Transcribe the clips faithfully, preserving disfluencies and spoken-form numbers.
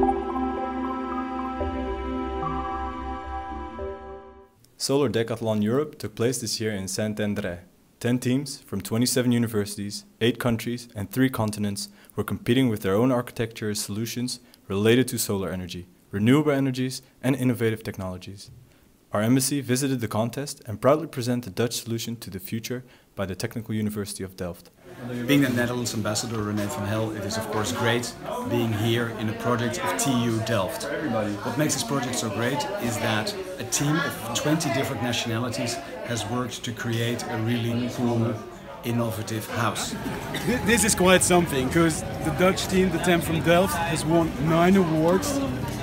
Solar Decathlon Europe took place this year in Saint-André. Ten teams from twenty-seven universities, eight countries and three continents were competing with their own architecture solutions related to solar energy, renewable energies and innovative technologies. Our embassy visited the contest and proudly presented the Dutch solution to the future by the Technical University of Delft. Being the Netherlands ambassador, René van Hel, it is of course great being here in a project of T U Delft. What makes this project so great is that a team of twenty different nationalities has worked to create a really cool, innovative house. This is quite something, because the Dutch team, the team from Delft, has won nine awards,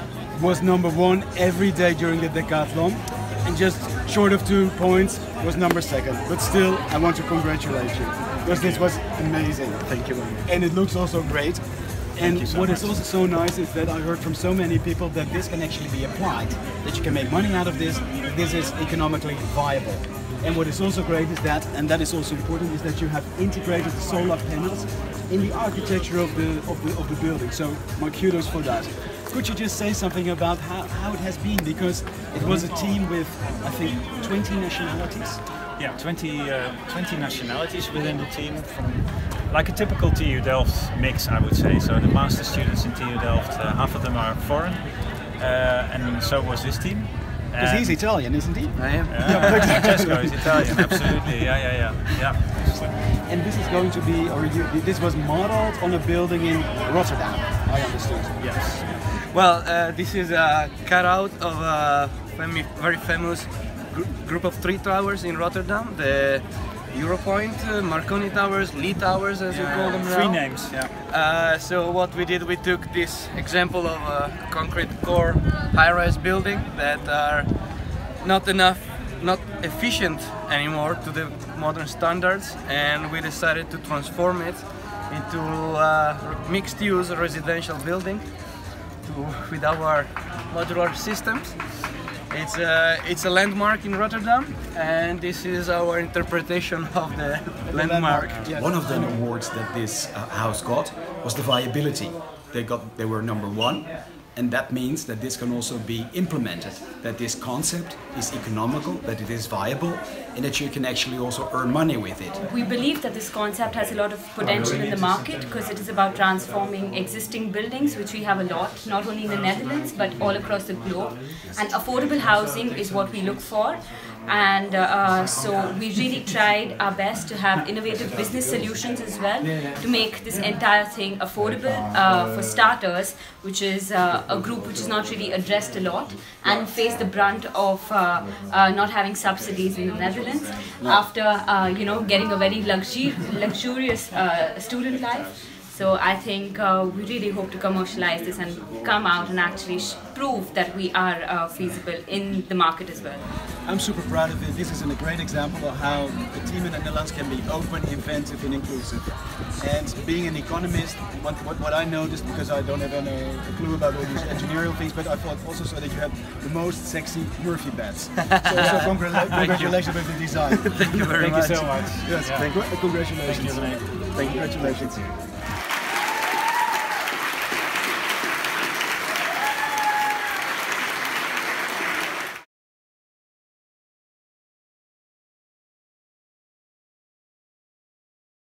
was number one every day during the decathlon, and just short of two points was number second. But still, I want to congratulate you, because this was amazing. Thank you. And it looks also great. And so what much. is also so nice is that I heard from so many people that this can actually be applied, that you can make money out of this, that this is economically viable. And what is also great is that, and that is also important, is that you have integrated the solar panels in the architecture of the of the of the building. So my kudos for that. Could you just say something about how, how it has been? Because it was a team with, I think, twenty nationalities. Yeah, twenty, uh, twenty nationalities within the team, from like a typical T U Delft mix, I would say. So the master students in T U Delft, uh, half of them are foreign, uh, and so was this team. Because he's Italian, isn't he? I am. Yeah, Francesco is Italian, absolutely. Yeah, yeah, yeah, yeah. And this is going to be, or you, this was modeled on a building in Rotterdam, I understood. Yes. Well, uh, this is a cutout of a fami very famous gr group of three towers in Rotterdam, the Europoint, uh, Marconi Towers, Lee Towers as Yeah, we call them now. three names, yeah. Uh, so what we did, we took this example of a concrete core high-rise building that are not enough, not efficient anymore to the modern standards, and we decided to transform it into a mixed-use residential building to, with our modular systems. It's a, it's a landmark in Rotterdam, and this is our interpretation of the landmark. Yes. One of the awards that this uh, house got was the viability. They got, they were number one, and that means that this can also be implemented. That this concept is economical, that it is viable, and that you can actually also earn money with it. We believe that this concept has a lot of potential in the market because it is about transforming existing buildings, which we have a lot, not only in the Netherlands but all across the globe. And affordable housing is what we look for. And uh, so we really tried our best to have innovative business solutions as well to make this entire thing affordable uh, for starters, which is uh, a group which is not really addressed a lot and face the brunt of uh, uh, not having subsidies in the Netherlands after uh, you know, getting a very luxuri luxurious uh, student life. So I think uh, we really hope to commercialize this and come out and actually sh prove that we are uh, feasible in the market as well. I'm super proud of it. This is a great example of how the team in the Netherlands can be open, inventive and inclusive. And being an economist, what, what, what I noticed, because I don't have any, a clue about all these engineering things, but I thought also so that you have the most sexy Murphy beds. So, so congratulations, congratulations with the design. Thank you very Thank much. you so much. Yes, Yeah. congratulations. Thank you, René. Thank you. Congratulations.